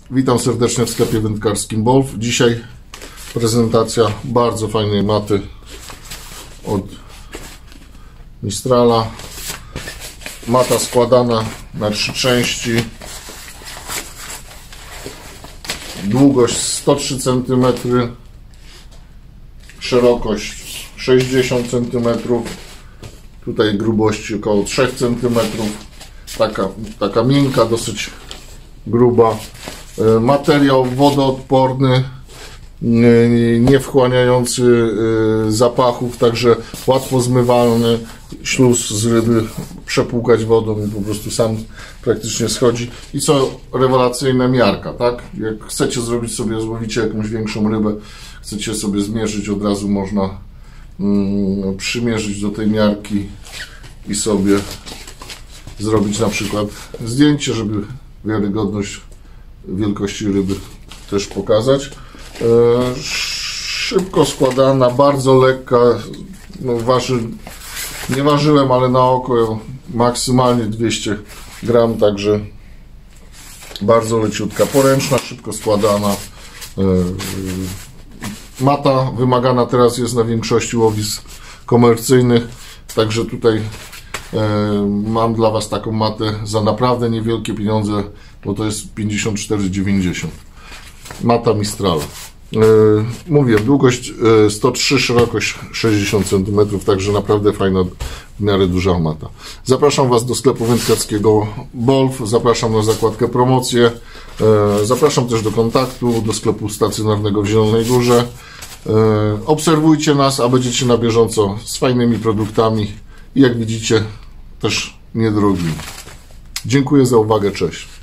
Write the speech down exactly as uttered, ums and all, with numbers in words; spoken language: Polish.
Witam serdecznie w sklepie wędkarskim Bolf. Dzisiaj prezentacja bardzo fajnej maty od Mistrala. Mata składana na trzy części. Długość sto trzy centymetry, szerokość sześćdziesiąt centymetrów, tutaj grubości około trzy centymetry. Taka, taka miękka, dosyć gruba. Materiał wodoodporny, nie wchłaniający zapachów, także łatwo zmywalny. Śluz z ryby przepłukać wodą i po prostu sam praktycznie schodzi. I co rewelacyjna miarka, tak? Jak chcecie zrobić sobie, złowicie jakąś większą rybę, chcecie sobie zmierzyć, od razu można mm, przymierzyć do tej miarki i sobie zrobić na przykład zdjęcie, żeby wiarygodność wielkości ryby też pokazać. E, szybko składana, bardzo lekka, no waży, nie ważyłem, ale na oko maksymalnie dwieście gram, także bardzo leciutka, poręczna, szybko składana. E, mata wymagana teraz jest na większości łowisk komercyjnych, także tutaj mam dla Was taką matę za naprawdę niewielkie pieniądze, bo to jest pięćdziesiąt cztery dziewięćdziesiąt. Mata Mistrala. Mówię, długość sto trzy, szerokość sześćdziesiąt centymetrów, także naprawdę fajna, w miarę duża mata. Zapraszam Was do sklepu wędkarskiego Bolf, zapraszam na zakładkę promocje, zapraszam też do kontaktu, do sklepu stacjonarnego w Zielonej Górze. Obserwujcie nas, a będziecie na bieżąco z fajnymi produktami i jak widzicie też niedrogimi. Dziękuję za uwagę, cześć.